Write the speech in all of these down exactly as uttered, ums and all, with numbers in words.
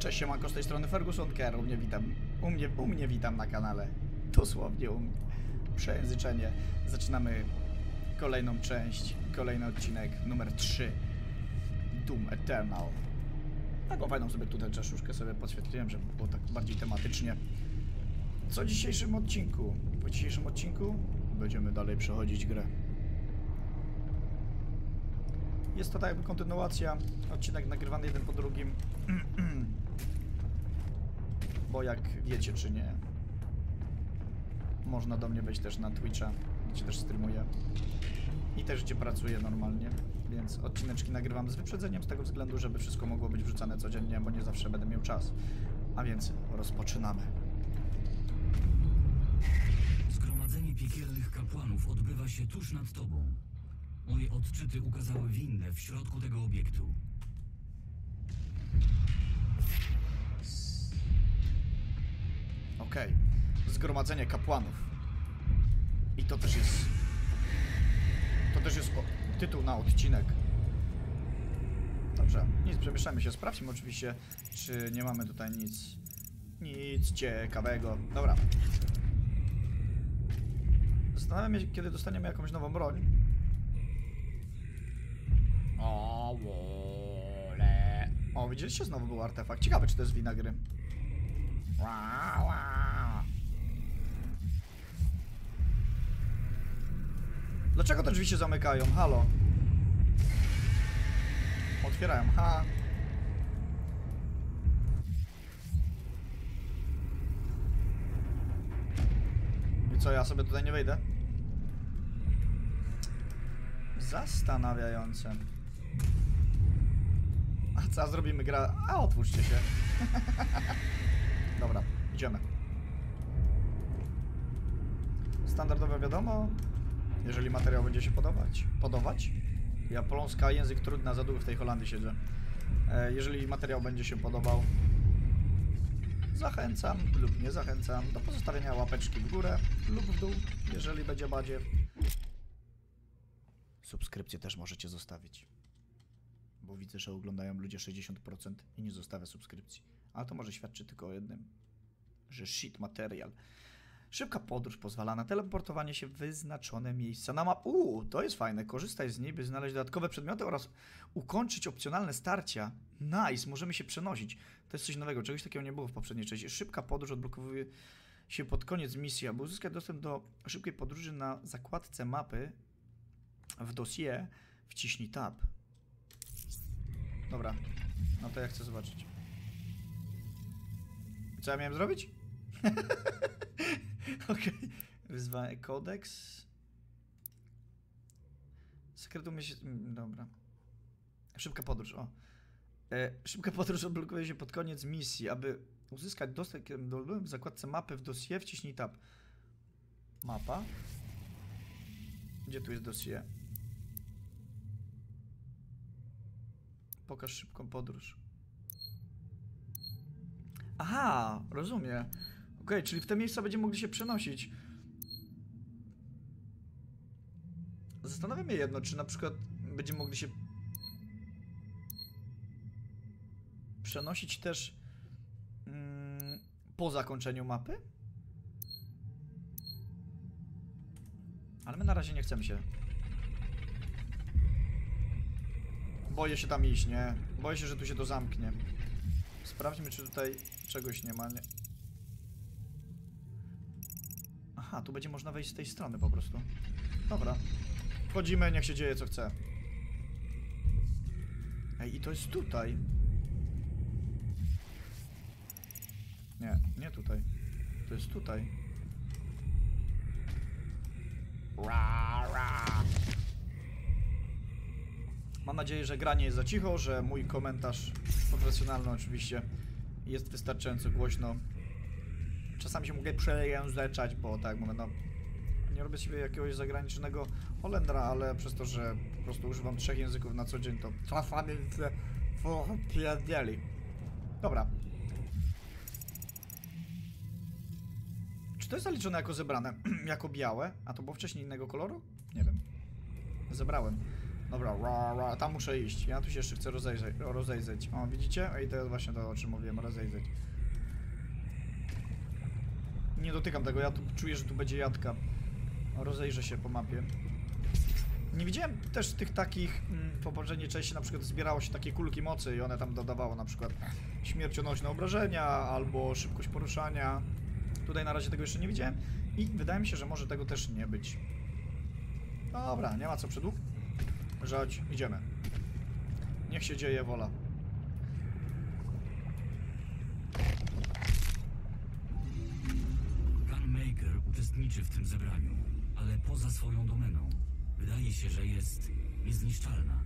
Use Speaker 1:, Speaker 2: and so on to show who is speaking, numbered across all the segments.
Speaker 1: Cześć, siemanko, z tej strony Ferguson Care. U mnie witam, u mnie, u mnie witam na kanale. Dosłownie u mnie. Przejęzyczenie. Zaczynamy kolejną część, kolejny odcinek, numer trzy. Doom Eternal. Taką fajną sobie tutaj czaszuszkę sobie podświetliłem, żeby było tak bardziej tematycznie. Co w dzisiejszym odcinku? W dzisiejszym odcinku będziemy dalej przechodzić grę. Jest to tak jakby kontynuacja, odcinek nagrywany jeden po drugim. Bo jak wiecie czy nie, można do mnie wejść też na Twitcha, gdzie też streamuję i też gdzie pracuję normalnie, więc odcineczki nagrywam z wyprzedzeniem z tego względu, żeby wszystko mogło być wrzucane codziennie, bo nie zawsze będę miał czas. A więc rozpoczynamy.
Speaker 2: Zgromadzenie piekielnych kapłanów odbywa się tuż nad tobą. Moje odczyty ukazały windę w środku tego obiektu.
Speaker 1: Okej, okay. Zgromadzenie kapłanów. I to też jest... To też jest o, tytuł na odcinek. Dobrze, nic, przemieszczamy się. Sprawdźmy oczywiście, czy nie mamy tutaj nic... Nic ciekawego. Dobra. Zastanawiam się, kiedy dostaniemy jakąś nową broń. O, wole. O, widzieliście? Znowu był artefakt. Ciekawe, czy to jest wina gry. Dlaczego te drzwi się zamykają? Halo. Otwierają. Ha. I co, ja sobie tutaj nie wejdę? Zastanawiające. A co zrobimy? Gra... A, otwórzcie się. Dobra, idziemy. Standardowo wiadomo, jeżeli materiał będzie się podobać. Podobać? Ja Polska, język trudny, za długo w tej Holandii siedzę. E, jeżeli materiał będzie się podobał, zachęcam lub nie zachęcam do pozostawienia łapeczki w górę lub w dół, jeżeli będzie badziew. Subskrypcję też możecie zostawić. Bo widzę, że oglądają ludzie sześćdziesiąt procent i nie zostawia subskrypcji. Ale to może świadczy tylko o jednym. Że shit material. Szybka podróż pozwala na teleportowanie się w wyznaczone miejsca na mapie. Uuu, to jest fajne. Korzystaj z niej, by znaleźć dodatkowe przedmioty oraz ukończyć opcjonalne starcia. Nice, możemy się przenosić. To jest coś nowego, czegoś takiego nie było w poprzedniej części. Szybka podróż odblokowuje się pod koniec misji. Aby uzyskać dostęp do szybkiej podróży na zakładce mapy w dossier, wciśnij tab. Dobra, no to ja chcę zobaczyć. Co ja miałem zrobić? Okej. Okay. Wyzwanie kodeks. Sekretu myśli... Dobra. Szybka podróż, o. E, szybka podróż odblokuje się pod koniec misji. Aby uzyskać dostęp do w zakładce mapy w dossier, wciśnij tab. Mapa. Gdzie tu jest dossier? Pokaż szybką podróż. Aha, rozumiem. Okej, okay, czyli w te miejsca będziemy mogli się przenosić. Zastanawiam się jedno, czy na przykład będziemy mogli się przenosić też mm, po zakończeniu mapy? Ale my na razie nie chcemy się. Boję się tam iść, nie? Boję się, że tu się to zamknie. Sprawdźmy, czy tutaj czegoś nie ma, nie? Aha, tu będzie można wejść z tej strony po prostu. Dobra. Wchodzimy, niech się dzieje co chce. Ej, i to jest tutaj. Nie, nie tutaj. To jest tutaj. Ra, ra. Mam nadzieję, że gra nie jest za cicho, że mój komentarz profesjonalny oczywiście jest wystarczająco głośno. Czasami się mogę przejęzyczać, bo tak jak mówię, no nie robię sobie jakiegoś zagranicznego Holendra, ale przez to, że po prostu używam trzech języków na co dzień, to czasami się popierdoli. Dobra. Czy to jest zaliczone jako zebrane? Jako białe? A to było wcześniej innego koloru? Nie wiem. Zebrałem. Dobra, ra, ra, tam muszę iść. Ja tu się jeszcze chcę rozejrzeć. rozejrzeć. O, widzicie? I to jest właśnie to, o czym mówiłem, rozejrzeć. Nie dotykam tego, ja tu czuję, że tu będzie jadka. Rozejrzę się po mapie. Nie widziałem też tych takich, mm, w poprzedniej części na przykład zbierało się takie kulki mocy i one tam dodawało na przykład śmiercionośne obrażenia albo szybkość poruszania. Tutaj na razie tego jeszcze nie widziałem i wydaje mi się, że może tego też nie być. Dobra, nie ma co przedług. Żadź, idziemy. Niech się dzieje wola.
Speaker 2: Gunmaker uczestniczy w tym zebraniu, ale poza swoją domeną. Wydaje się, że jest niezniszczalna.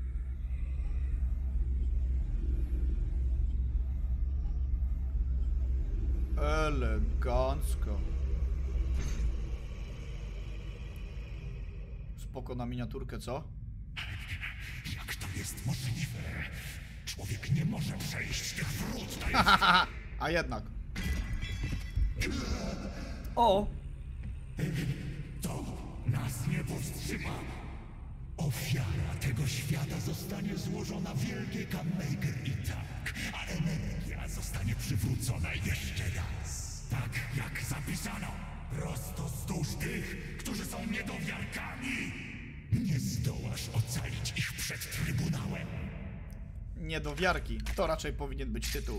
Speaker 1: Elegancko. Spoko na miniaturkę, co?
Speaker 3: Jak to jest możliwe? Człowiek nie może przejść tych wrót. To jest...
Speaker 1: A jednak. O!
Speaker 3: To nas nie powstrzyma. Ofiara tego świata zostanie złożona w wielkie Gunmaker i tak, a energia zostanie przywrócona jeszcze raz. Tak jak zapisano, prosto z dusz tych, którzy są niedowiarkami. Nie zdołasz ocalić ich przed Trybunałem.
Speaker 1: Niedowiarki. To raczej powinien być tytuł.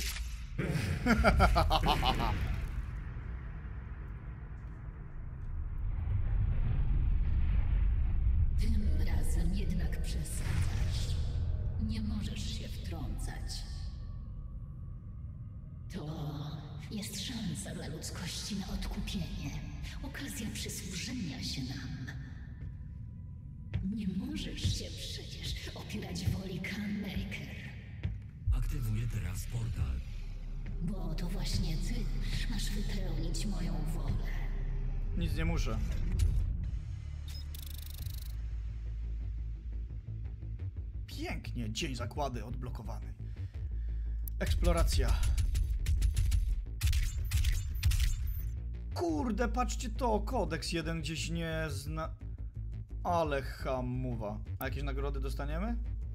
Speaker 4: Tym razem jednak przesadzasz. Nie możesz się wtrącać. To jest szansa dla ludzkości na odkupienie. Okazja przysłużenia się nam. Nie możesz się przecież opierać woli Gunmaker.
Speaker 2: Aktywuję teraz portal.
Speaker 4: Bo to właśnie ty masz wypełnić moją wolę.
Speaker 1: Nic nie muszę. Pięknie, dzień zakłady odblokowany. Eksploracja. Kurde, patrzcie to, kodeks jeden gdzieś nie zna... Ale hamuwa. A jakieś nagrody dostaniemy?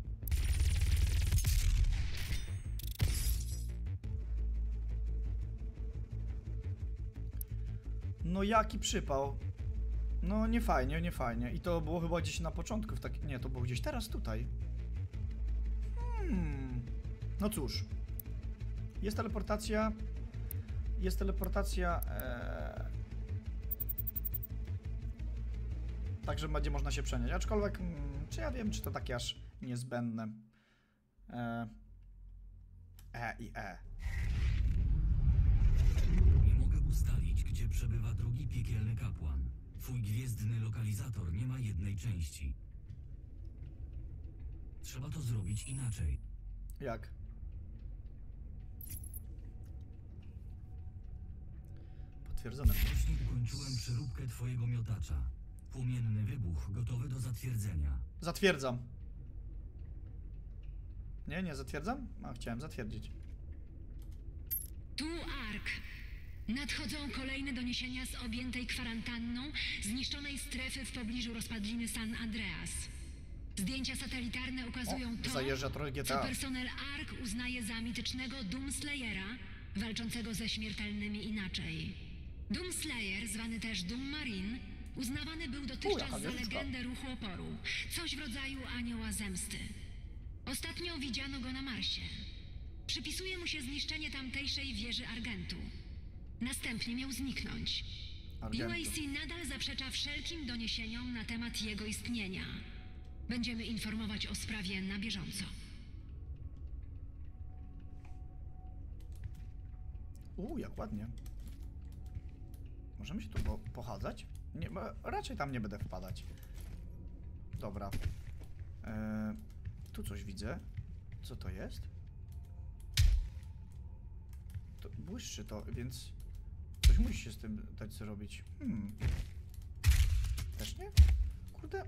Speaker 1: No jaki przypał. No nie fajnie, nie fajnie. I to było chyba gdzieś na początku w tak... Nie, to było gdzieś teraz tutaj. Hmm. No cóż. Jest teleportacja. Jest teleportacja. Ee... Także będzie można się przenieść. Aczkolwiek, hmm, czy ja wiem, czy to takie aż niezbędne. E, e i E.
Speaker 2: Nie mogę ustalić, gdzie przebywa drugi piekielny kapłan. Twój gwiezdny lokalizator nie ma jednej części. Trzeba to zrobić inaczej.
Speaker 1: Jak? Potwierdzone.
Speaker 2: Właśnie ukończyłem przeróbkę twojego miotacza. Płomienny wybuch gotowy do zatwierdzenia.
Speaker 1: Zatwierdzam. Nie, nie zatwierdzam? A, chciałem zatwierdzić.
Speaker 5: Tu Ark. Nadchodzą kolejne doniesienia z objętej kwarantanną zniszczonej strefy w pobliżu rozpadliny San Andreas. Zdjęcia satelitarne ukazują
Speaker 1: O,
Speaker 5: to,
Speaker 1: zajeżdża trochę G T
Speaker 5: co
Speaker 1: A.
Speaker 5: personel Ark uznaje za mitycznego Doomslayera, walczącego ze śmiertelnymi inaczej. Doomslayer, zwany też Doom Marine, uznawany był dotychczas
Speaker 1: jaka
Speaker 5: za
Speaker 1: wieżyczka.
Speaker 5: legendę ruchu oporu, coś w rodzaju anioła zemsty. Ostatnio widziano go na Marsie. Przypisuje mu się zniszczenie tamtejszej wieży Argentu. Następnie miał zniknąć.
Speaker 1: Argentu.
Speaker 5: U A C nadal zaprzecza wszelkim doniesieniom na temat jego istnienia. Będziemy informować o sprawie na bieżąco.
Speaker 1: Uuu, jak ładnie. Możemy się tu po pochadzać? Nie, bo raczej tam nie będę wpadać. Dobra. Eee, tu coś widzę. Co to jest? To błyszczy to, więc coś musi się z tym dać zrobić. Hmm. Też nie? Kurde.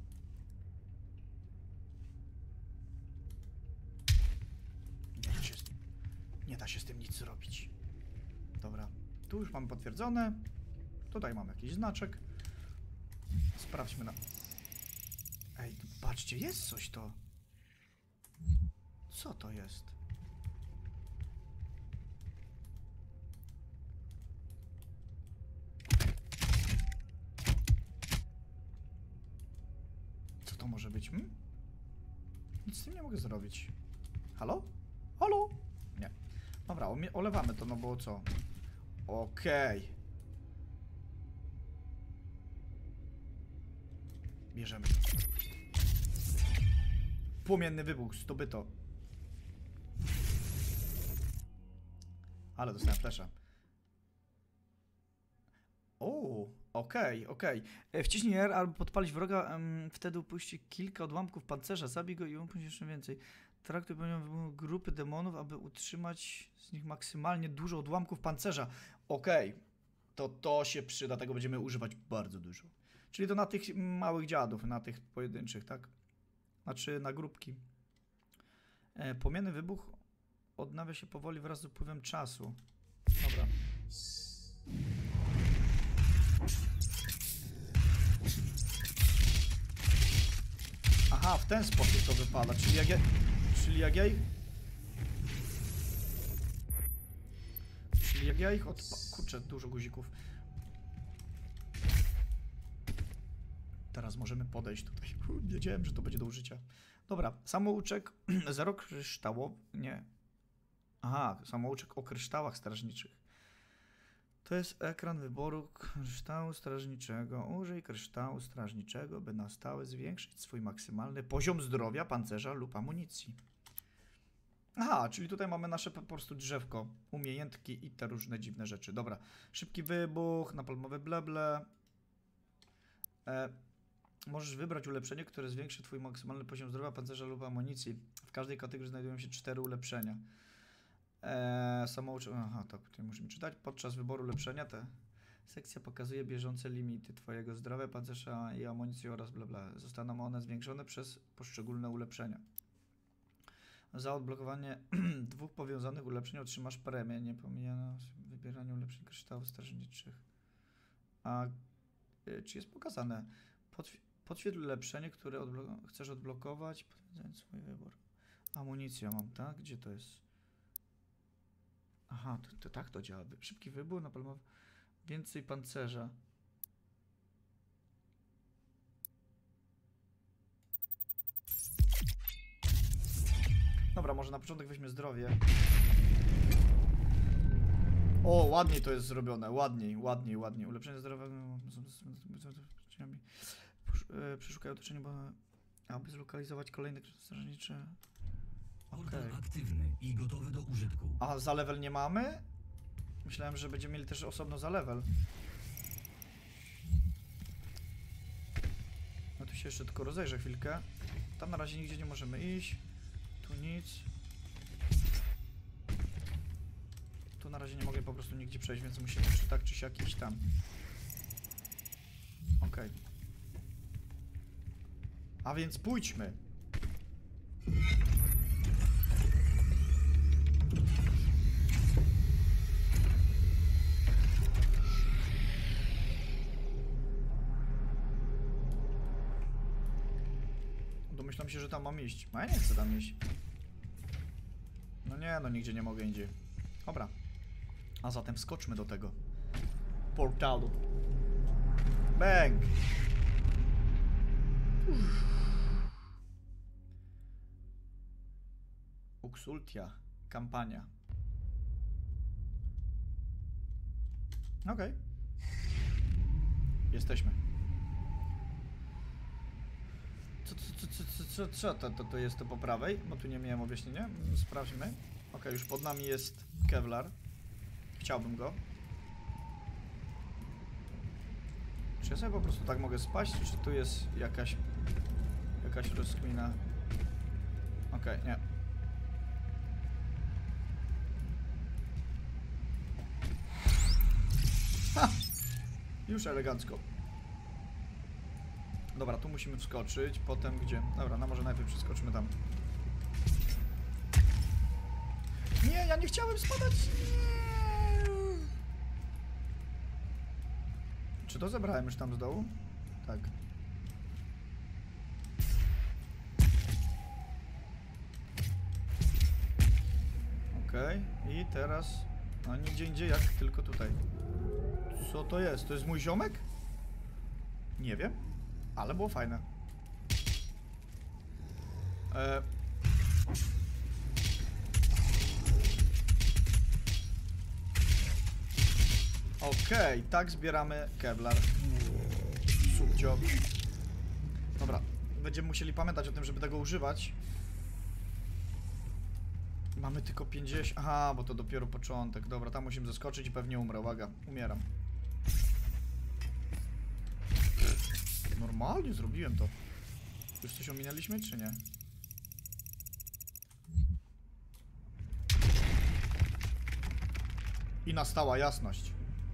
Speaker 1: Nie da się z tym, nie da się z tym nic zrobić. Dobra. Tu już mamy potwierdzone. Tutaj mamy jakiś znaczek. Sprawdźmy na... Ej, Patrzcie, jest coś to. Co to jest? Co to może być? Hmm? Nic z tym nie mogę zrobić. Halo? Halo? Nie. Dobra, olewamy to, no bo co? Okej. Okay. Bierzemy. Płomienny wybuch, zdobyto. Ale dostałem flesza. O, okej, okej. Wciśnij R albo podpalić wroga, um, wtedy upuści kilka odłamków pancerza, zabij go i upuść jeszcze więcej. Traktuj pewnie grupy demonów, aby utrzymać z nich maksymalnie dużo odłamków pancerza. Okej, okay. to to się przyda, tego będziemy używać bardzo dużo. Czyli to na tych małych dziadów, na tych pojedynczych, tak? Znaczy na grupki. E, płomienny wybuch odnawia się powoli wraz z upływem czasu. Dobra. Aha, w ten sposób to wypada, czyli jak ja... Czyli jak ja ich... Czyli jak ja ich odpa... Kurczę, dużo guzików. Teraz możemy podejść tutaj. Wiedziałem, że to będzie do użycia. Dobra, samouczek zero kryształowy... Nie. Aha, samouczek o kryształach strażniczych. To jest ekran wyboru kryształu strażniczego. Użyj kryształu strażniczego, by na stałe zwiększyć swój maksymalny poziom zdrowia, pancerza lub amunicji. Aha, czyli tutaj mamy nasze po prostu drzewko, umiejętki i te różne dziwne rzeczy. Dobra, szybki wybuch, napalmowe bleble. E, możesz wybrać ulepszenie, które zwiększy twój maksymalny poziom zdrowia, pancerza lub amunicji. W każdej kategorii znajdują się cztery ulepszenia. Eee, samouczek... Aha, tak, tutaj musimy czytać. Podczas wyboru ulepszenia ta sekcja pokazuje bieżące limity twojego zdrowia, pancerza i amunicji oraz bla bla. Zostaną one zwiększone przez poszczególne ulepszenia. Za odblokowanie dwóch powiązanych ulepszeń otrzymasz premię. Nie pomijano wybieranie ulepszeń kryształów strażniczych. A y, czy jest pokazane? Podświe podświetl ulepszenie, które odblo chcesz odblokować, potwierdzając swój wybór. Amunicja mam, tak? Gdzie to jest? Aha, to, to tak to działa. Szybki wybór, napalmowy. Więcej pancerza. Dobra, może na początek weźmy zdrowie. O, ładniej to jest zrobione. Ładniej, ładniej, ładniej. Ulepszenie zdrowia. Przeszukaj otoczenie, bo aby zlokalizować kolejne strażnicze.
Speaker 2: Portal
Speaker 1: Okay.
Speaker 2: aktywny i gotowy do użytku.
Speaker 1: A za level nie mamy? Myślałem, że będziemy mieli też osobno za level. No tu się jeszcze tylko rozejrzę chwilkę. Tam na razie nigdzie nie możemy iść. Tu nic. Tu na razie nie mogę po prostu nigdzie przejść, więc musimy czy tak czy siak iść tam. Okej. Okay. A więc pójdźmy. Domyślam się, że tam mam iść. A ja nie chcę tam iść. No nie, no nigdzie nie mogę indziej. Dobra. A zatem wskoczmy do tego portalu. Bang! Uxultia. Kampania. Okej. Okay. Jesteśmy. Co, co, co, co, co, co to, to, to jest to po prawej? Bo tu nie miałem objaśnienia. Sprawdźmy. Okej, okay, już pod nami jest Kevlar. Chciałbym go. Czy ja sobie po prostu tak mogę spaść, czy tu jest jakaś jakaś rozkmina? Okej, okay, nie. Ha! Już elegancko. Dobra, tu musimy wskoczyć, potem gdzie? Dobra, no może najpierw przeskoczymy tam. Nie, ja nie chciałem spadać! Nie. Czy to zebrałem już tam z dołu? Tak. Okej, okay. I teraz... No nigdzie indziej jak tylko tutaj. Co to jest? To jest mój ziomek? Nie wiem, ale było fajne. E... Okej, okay, tak zbieramy Kevlar. Subcio. Dobra, będziemy musieli pamiętać o tym, żeby tego używać. Mamy tylko pięćdziesiąt... Aha, bo to dopiero początek. Dobra, tam musimy zaskoczyć i pewnie umrę. Uwaga, umieram. Normalnie zrobiłem to. Już coś ominęliśmy, czy nie? I nastała jasność.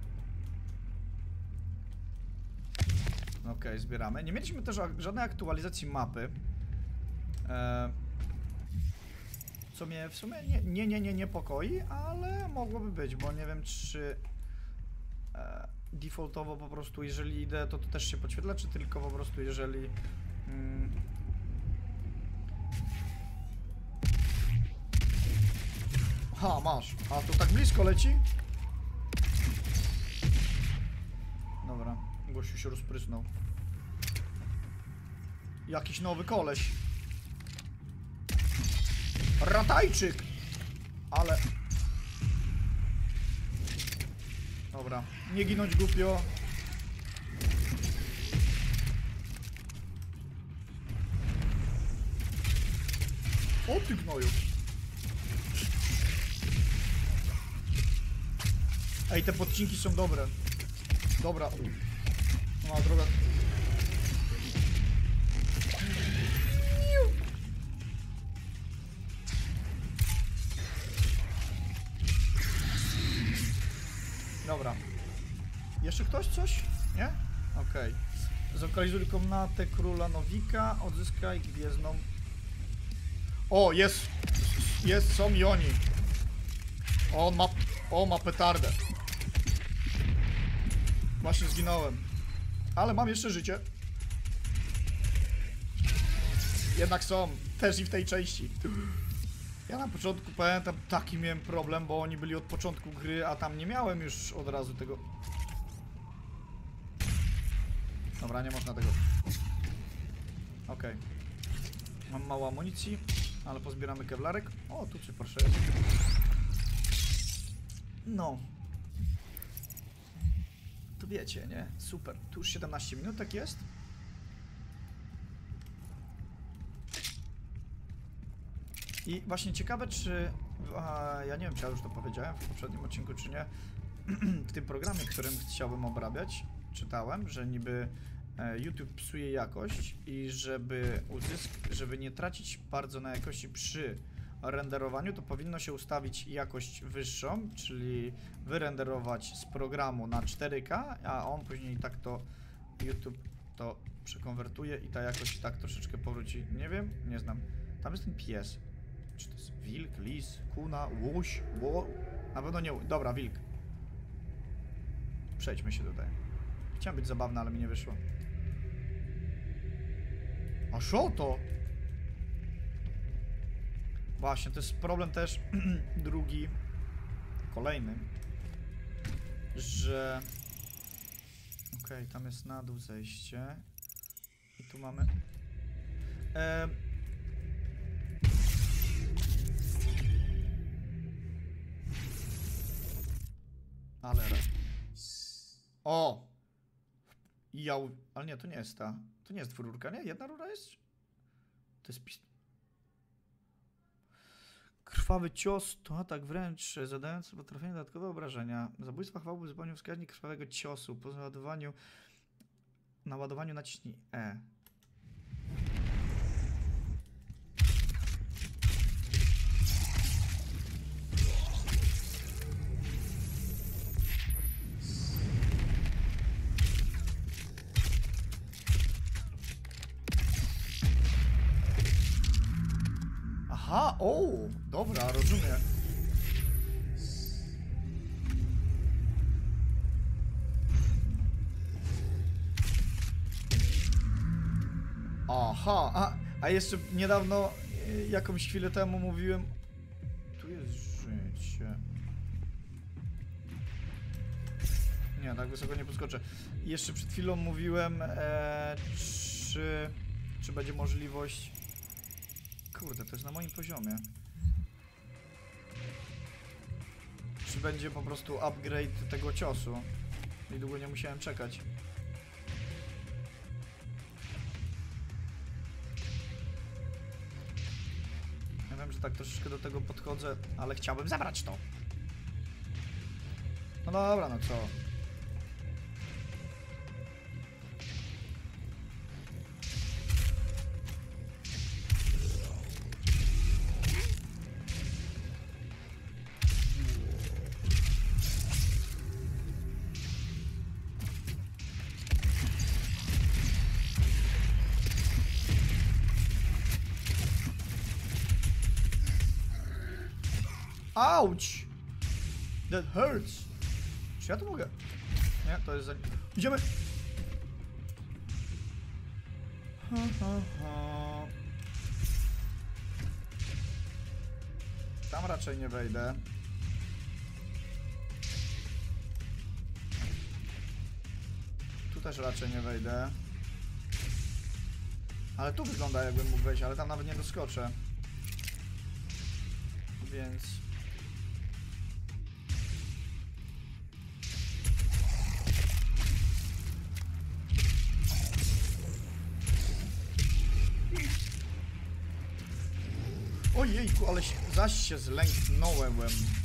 Speaker 1: Okej, okay, zbieramy. Nie mieliśmy też żadnej aktualizacji mapy. Eee, co mnie w sumie nie, nie, nie, nie niepokoi, ale mogłoby być, bo nie wiem, czy e, defaultowo po prostu, jeżeli idę, to to też się podświetla, czy tylko po prostu, jeżeli... Mm, ha, masz. A to tak blisko leci? Dobra, gościu się rozprysnął. Jakiś nowy koleś. Ratajczyk! Ale... Dobra, nie ginąć głupio. O ty gnoju! Ej, te podcinki są dobre. Dobra. Mała droga. Dobra. Jeszcze ktoś coś? Nie? Okej. Okay. Zlokalizuj komnatę króla Nowika. Odzyskaj gwiezdną. O, jest! Jest, są i oni. O, on ma... O, ma petardę. Właśnie zginąłem. Ale mam jeszcze życie. Jednak są. Też i w tej części. Ja na początku pamiętam, taki miałem problem, bo oni byli od początku gry, a tam nie miałem już od razu tego. Dobra, nie można tego. Okej. Okay. Mam mało amunicji, ale pozbieramy kewlarek. O, tu czy proszę jest. No. To wiecie, nie? Super. Tu już siedemnaście minut, tak jest? I właśnie ciekawe, czy... A, ja nie wiem, czy ja już to powiedziałem w poprzednim odcinku, czy nie. W tym programie, którym chciałbym obrabiać, czytałem, że niby e, YouTube psuje jakość i żeby uzysk... żeby nie tracić bardzo na jakości przy renderowaniu, to powinno się ustawić jakość wyższą, czyli wyrenderować z programu na cztery K, a on później tak to YouTube to przekonwertuje i ta jakość tak troszeczkę powróci. Nie wiem, nie znam. Tam jest ten pies. Czy to jest wilk, lis, kuna, łoś, ło... Na pewno nie... Dobra, wilk. Przejdźmy się tutaj. Chciałem być zabawny, ale mi nie wyszło. A co to? Właśnie, to jest problem też drugi, kolejny, że... Okej, okay, tam jest na dół zejście. I tu mamy... E... Ale... O! Ja... Ale nie, to nie jest ta. To nie jest dwururka, nie? Jedna rura jest? To jest pist... Krwawy cios to atak wręcz, zadający po trafieniu dodatkowe obrażenia. Zabójstwa chwały uzupełnił wskaźnik krwawego ciosu. Po załadowaniu... Na ładowaniu naciśnij E. Aha, o, dobra, rozumiem. Aha, a, a jeszcze niedawno, jakąś chwilę temu mówiłem... Tu jest życie. Obudź się. Nie, tak wysoko nie podskoczę. I jeszcze przed chwilą mówiłem, e, czy, czy będzie możliwość... Kurde, to jest na moim poziomie. Czy będzie po prostu upgrade tego ciosu? I długo nie musiałem czekać. Ja wiem, że tak troszeczkę do tego podchodzę, ale chciałbym zabrać to. No dobra, no co? Ouch! That hurts! Czy ja to mogę? Nie, to jest za... Idziemy! Ha, ha, ha. Tam raczej nie wejdę. Tu też raczej nie wejdę. Ale tu wygląda, jakbym mógł wejść, ale tam nawet nie doskoczę. Więc... Ojejku, ale się, zaś się zlęknąłem.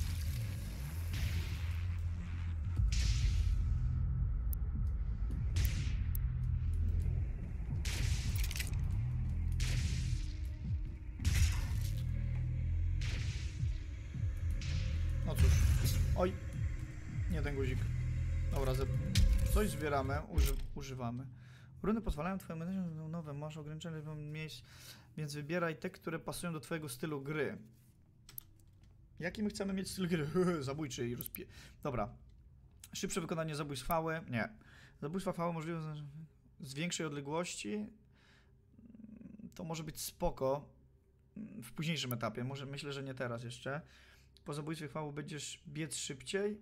Speaker 1: No cóż. Oj. Nie ten guzik. Dobra, coś zbieramy, uży używamy. Runy pozwalają twojemu na nowe, masz ograniczone miejsc, więc wybieraj te, które pasują do twojego stylu gry. Jaki my chcemy mieć styl gry? Zabójczy i rozpie... Dobra. Szybsze wykonanie zabójstw chwały? Nie. Zabójstwa chwały możliwe z większej odległości. To może być spoko. W późniejszym etapie. Może myślę, że nie teraz jeszcze. Po zabójstwie chwały będziesz biec szybciej.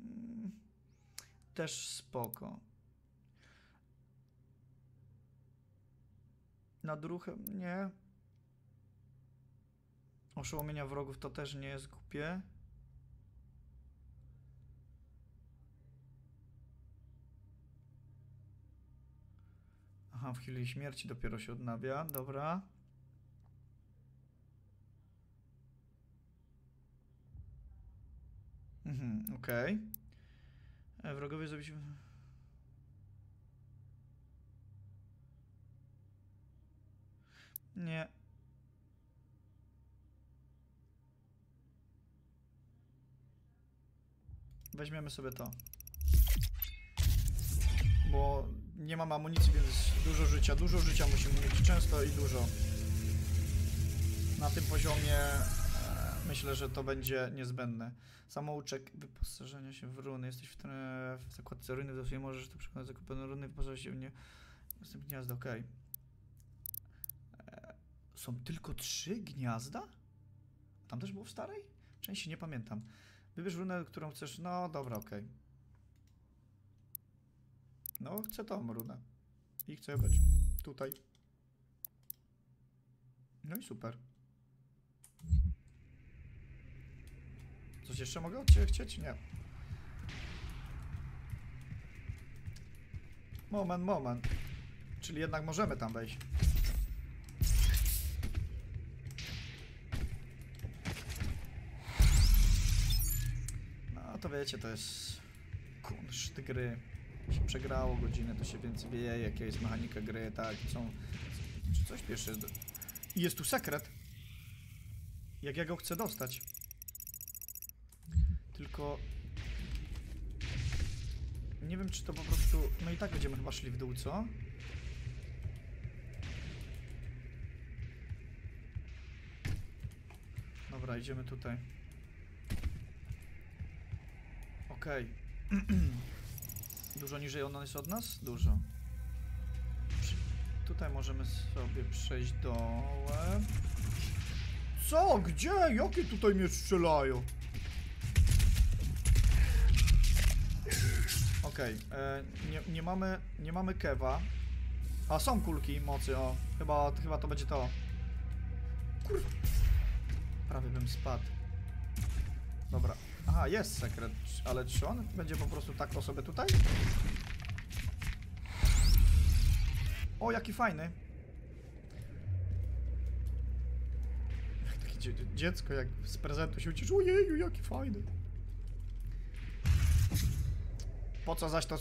Speaker 1: Też spoko. Nad ruchem? Nie. Oszołomienia wrogów to też nie jest głupie. Aha, w chwili śmierci dopiero się odnawia. Dobra. Mhm, okej. Okay. Wrogowie zrobić... Nie. Weźmiemy sobie to. Bo nie mam amunicji, więc dużo życia. Dużo życia musimy mieć często i dużo. Na tym poziomie e, myślę, że to będzie niezbędne. Samouczek wyposażenia się w runy. Jesteś w, w zakładce runy, w zasadzie możesz to przekonać zakupione runy, wyposażyć się w nie. Następnie gniazdo, okej. Okay. Są tylko trzy gniazda? Tam też było w starej? Części nie pamiętam. Wybierz runę, którą chcesz. No dobra, okej. Okay. No, chcę tą runę. I chcę być tutaj. No i super. Coś jeszcze mogę od ciebie chcieć? Nie. Moment, moment. Czyli jednak możemy tam wejść. No to wiecie, to jest kunszt gry. Się przegrało godzinę, to się więcej wie, jaka jest mechanika gry, tak, są... Czy coś pierwsze... I jest tu sekret. Jak ja go chcę dostać. Tylko... Nie wiem, czy to po prostu... No i tak będziemy chyba szli w dół, co? Dobra, idziemy tutaj. Okej. Okay. Dużo niżej ona jest od nas? Dużo. Tutaj możemy sobie przejść dołem. Co? Gdzie? Jakie tutaj mnie strzelają? Okej, okay. nie, nie mamy, nie mamy kewa. A są kulki mocy, o. Chyba, chyba to będzie to. Kurwa. Prawie bym spadł. Dobra. Aha, jest sekret, ale czy on będzie po prostu tak to sobie tutaj? O, jaki fajny. Takie dzie dziecko, jak z prezentu się ucisz. Ojeju, jaki fajny. Po co zaś to...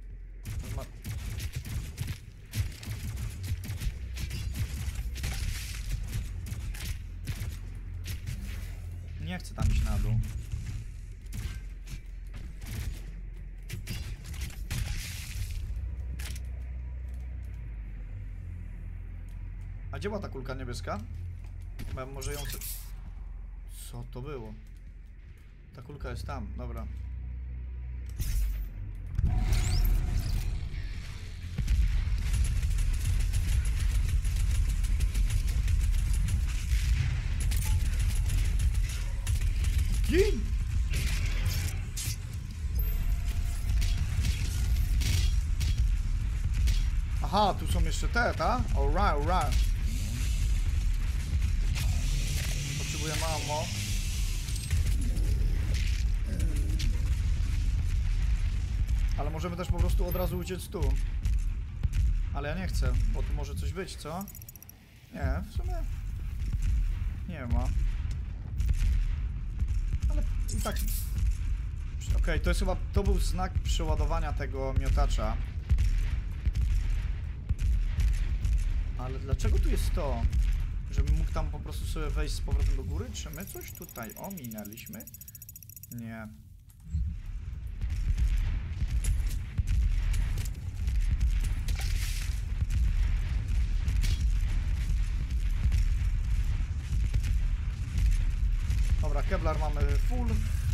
Speaker 1: Nie chcę tam iść na dół. A gdzie była ta kulka niebieska? Bo ja może ją... Co to było? Ta kulka jest tam, dobra. Gin! Aha, tu są jeszcze te, ta? Alright, alright. Potrzebujemy ammo. Ale możemy też po prostu od razu uciec tu. Ale ja nie chcę, bo tu może coś być, co? Nie, w sumie nie ma. Ale i tak... Okej, okay, to jest chyba... To był znak przeładowania tego miotacza. Ale dlaczego tu jest to? Żebym mógł tam po prostu sobie wejść z powrotem do góry? Czy my coś tutaj ominęliśmy? Nie. Dobra, Kevlar mamy full.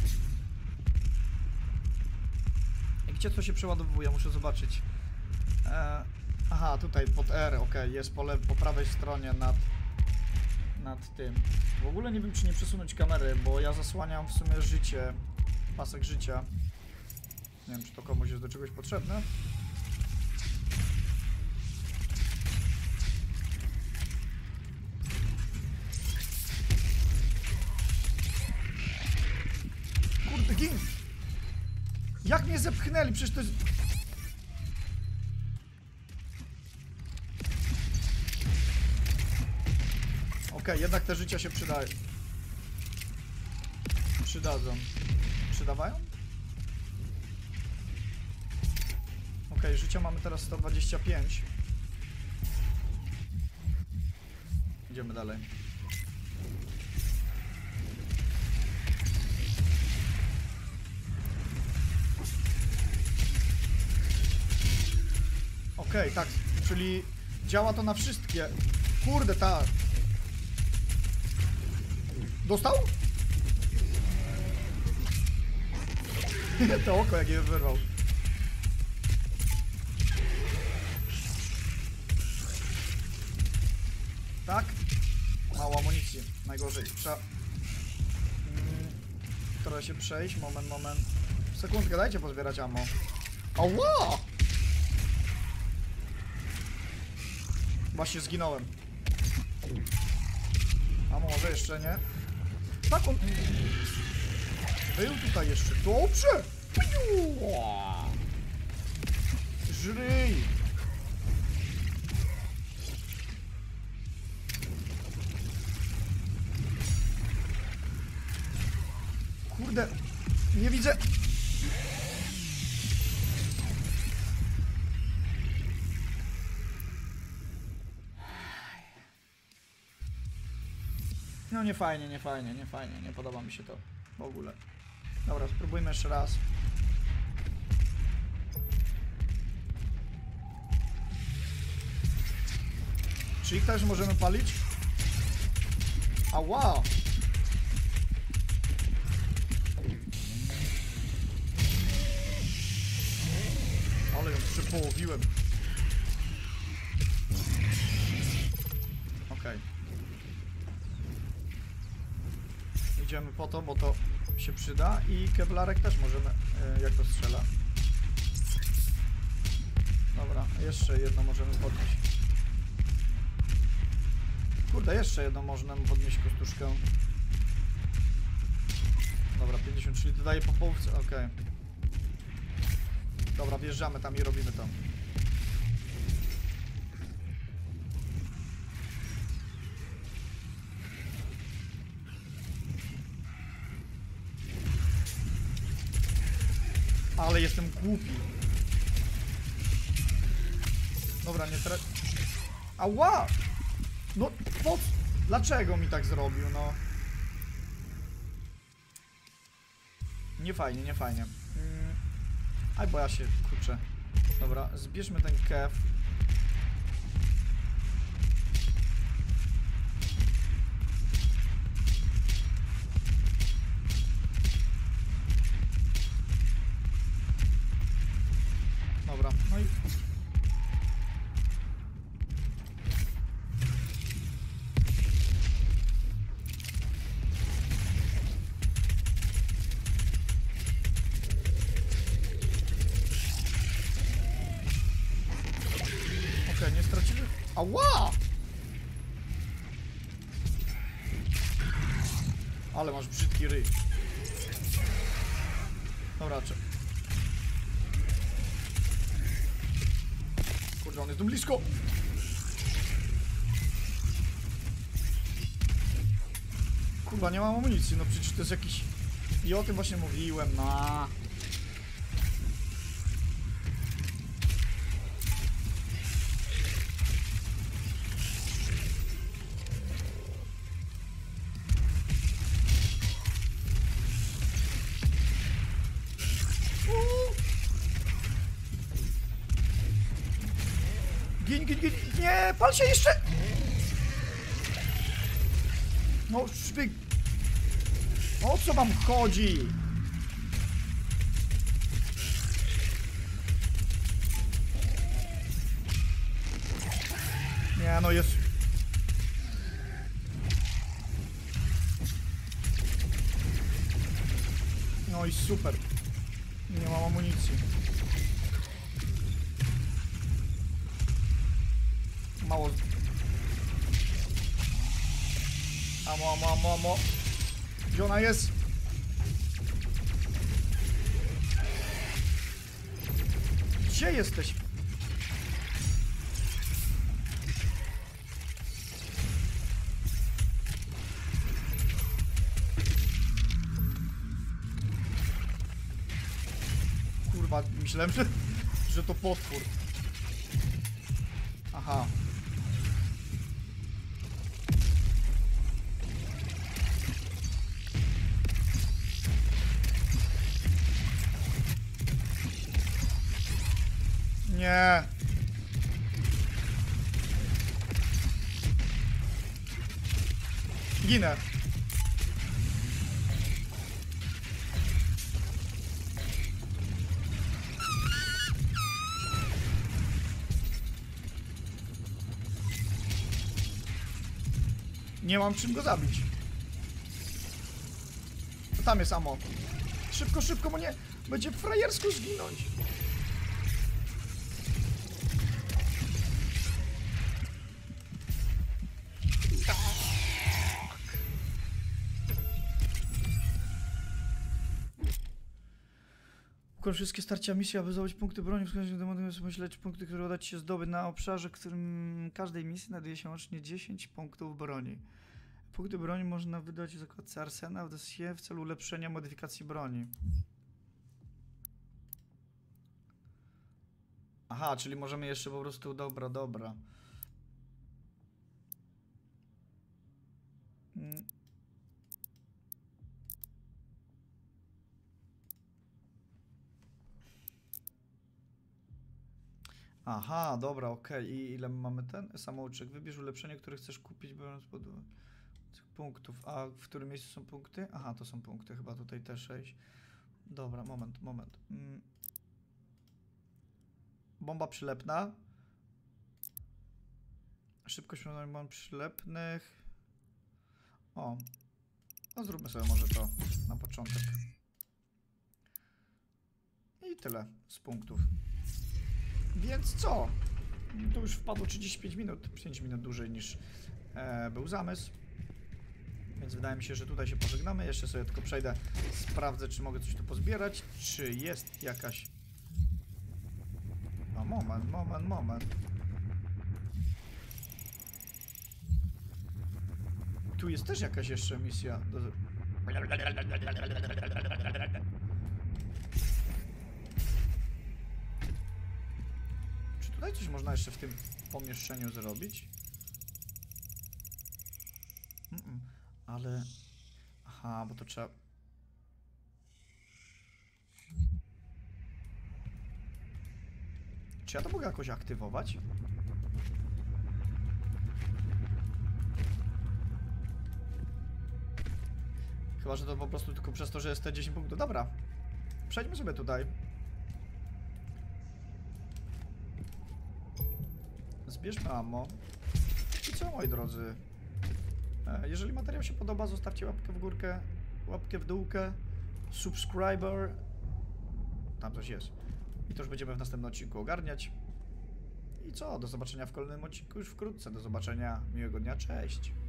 Speaker 1: I gdzie to się przeładowuje? Muszę zobaczyć. E, aha, tutaj pod R, ok, jest po, po prawej stronie nad, nad tym. W ogóle nie wiem, czy nie przesunąć kamery, bo ja zasłaniam w sumie życie, pasek życia. Nie wiem, czy to komuś jest do czegoś potrzebne. Kurde, gin! Jak mnie zepchnęli? Przecież to jest... Okej, okay, jednak te życia się przydają. Przydadzą. Przydawają? Okej, okay, życia mamy teraz sto dwadzieścia pięć. Idziemy dalej. Okej, okay, tak, czyli działa to na wszystkie. Kurde, tak. Dostał? To oko jak je wyrwał. Tak? Mało amunicji. Najgorzej. Trzeba... Mm, trochę się przejść. Moment, moment. Sekundkę, dajcie pozbierać ammo. Ała! Właśnie zginąłem. A może jeszcze nie? Tak on... Był tutaj jeszcze. Dobrze! Żryj! Kurde! Nie widzę! No nie fajnie, nie fajnie, nie fajnie, nie podoba mi się to w ogóle. Dobra, spróbujmy jeszcze raz. Czy ich też możemy palić? Ała! Ale ją przypołowiłem. Okej. Idziemy po to, bo to się przyda i kevlarek też możemy, jak to strzela. Dobra, jeszcze jedno możemy podnieść. Kurde, jeszcze jedno można podnieść kostuszkę. Dobra, pięćdziesiąt, czyli dodaję po połówce, okej. Okay. Dobra, wjeżdżamy tam i robimy to. Ale jestem głupi. Dobra, nie tra... Ała! No, po... Dlaczego mi tak zrobił, no? Nie fajnie, nie fajnie. Mm. Aj, bo ja się kurczę. Dobra, zbierzmy ten kef. Dobra, no i... Okej, nie stracili... Ała! Ale masz brzydki ryj. Dobra, czy... Kurde, on jest tu blisko! Kurwa, nie mam amunicji, no przecież to jest jakiś... I o tym właśnie mówiłem, no. Gin, gin, gin, nie, pal się jeszcze! No, szpyk. O co wam chodzi? Nie, no jest... No i super. Nie mam amunicji. Mało. Amo, amo, amo, amo. Gdzie ona jest? Gdzie jesteś? Kurwa, myślałem, że, że to potwór. Aha. Nie. Ginę. Nie mam czym go zabić. Tam jest ammo. Szybko, szybko, bo nie będzie frajersko zginąć. Ukończ wszystkie starcia misji, aby zdobyć punkty broni, wskaźnik demoniczny myśleć punkty, które uda ci się zdobyć na obszarze, w którym każdej misji znajduje się łącznie dziesięć punktów broni. Punkty broni można wydać w zakładce Arsenał w dossier w celu ulepszenia modyfikacji broni. Aha, czyli możemy jeszcze po prostu... Dobra, dobra. Hmm. Aha, dobra, okej. Okay. I ile mamy ten samouczek? Wybierz ulepszenie, które chcesz kupić, biorąc pod uwagę tych punktów. A w którym miejscu są punkty? Aha, to są punkty, chyba tutaj T sześć. Dobra, moment, moment. Mm. Bomba przylepna. Szybkość bomb przylepnych. O. No zróbmy sobie może to na początek. I tyle z punktów. Więc co? To już wpadło trzydzieści pięć minut, pięć minut dłużej niż e, był zamysł. Więc wydaje mi się, że tutaj się pożegnamy. Jeszcze sobie tylko przejdę, sprawdzę, czy mogę coś tu pozbierać. Czy jest jakaś... No moment, moment, moment. Tu jest też jakaś jeszcze misja. Do... Czy tutaj coś można jeszcze w tym pomieszczeniu zrobić? Mm -mm. Ale... Aha, bo to trzeba... Czy ja to mogę jakoś aktywować? Chyba, że to po prostu tylko przez to, że jest te dziesięć punktów. Dobra. Przejdźmy sobie tutaj. Zbierzmy ammo. I co, moi drodzy? Jeżeli materiał się podoba, zostawcie łapkę w górkę, łapkę w dółkę, subscriber. Tam coś jest. I to już będziemy w następnym odcinku ogarniać. I co? Do zobaczenia w kolejnym odcinku już wkrótce. Do zobaczenia. Miłego dnia. Cześć.